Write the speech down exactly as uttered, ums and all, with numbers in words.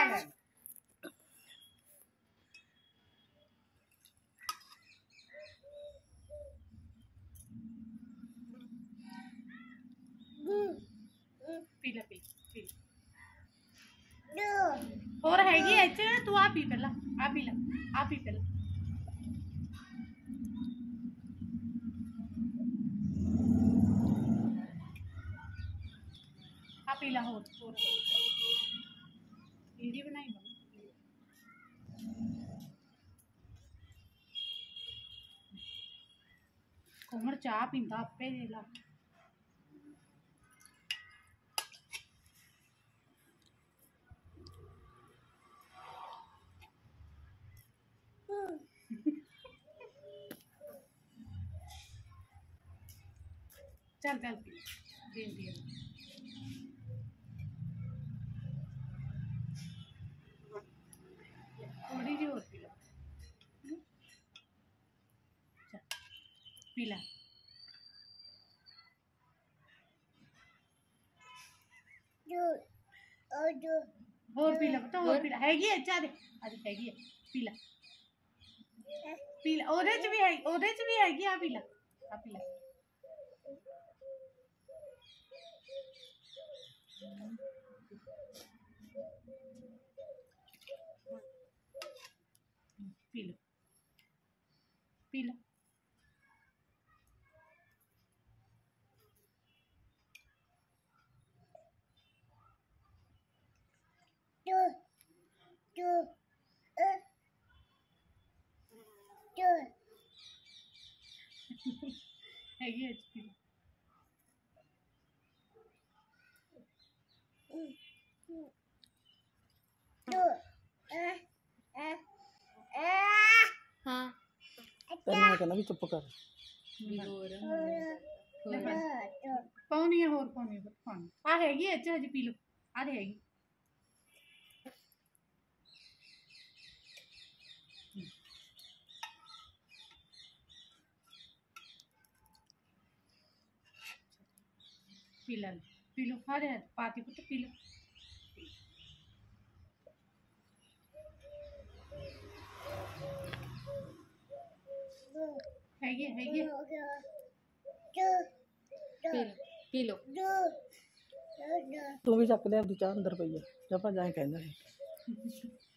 है पी ले P P और हैगी है च तू आ पी पहला आ पी ला आ पी पहला आ पी ला और और वीडियो बनाई कोमल चाह पींदा आपे ला चल चल पी दे दिया थोड़ी जी और पी ला पी ला और पी ला पता और पी ला हैगी है चाह दे अरे हैगी है पी ला पी ला ओदे च भी है ओदे च भी हैगी आ पी ला आ पी ला पी लो पी लो हैगी है पी लो हाँ तेरे कहना भी चुप कर पानी है और पानी है पानी आ हैगी है हज पी लो आ हैगी पी ला पी लो आ रहे पाती पुत्र पी लो हैगी हैगी पी लो तू भी चक लिया चाह अंदर पई है जब जाए कहना है